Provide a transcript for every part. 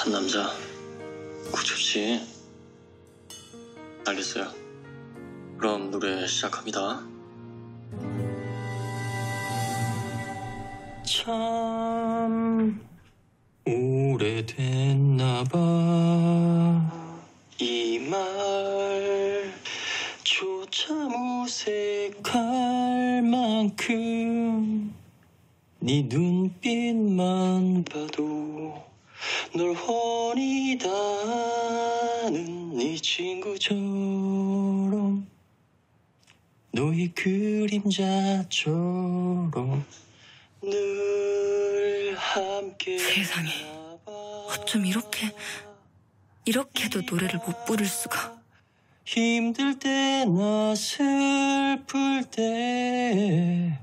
한 남자 구춥지. 알겠어요. 그럼 노래 시작합니다. 참 오래됐나봐 이 말조차 무색할 만큼 네 눈빛만 봐도 널 훤히 다는 네 친구처럼 너의 그림자처럼 늘 함께. 세상에, 어쩜 이렇게도 노래를 못 부를 수가. 힘들 때나 슬플 때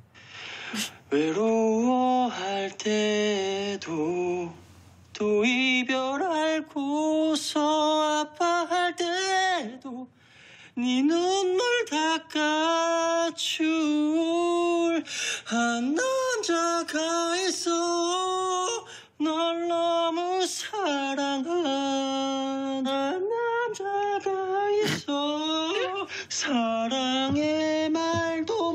외로워할 때도 또 이별 알고서 아파할 때도 네 눈물 닦아줄 한 남자가 있어. 널 너무 사랑한 한 남자가 있어. 사랑의 말도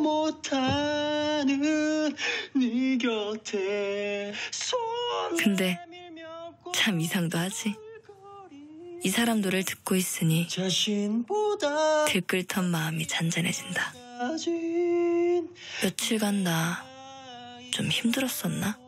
못하는 네 곁에 근데 참 이상도 하지. 이 사람 노래를 듣고 있으니 들끓던 마음이 잔잔해진다. 며칠간 나 좀 힘들었었나?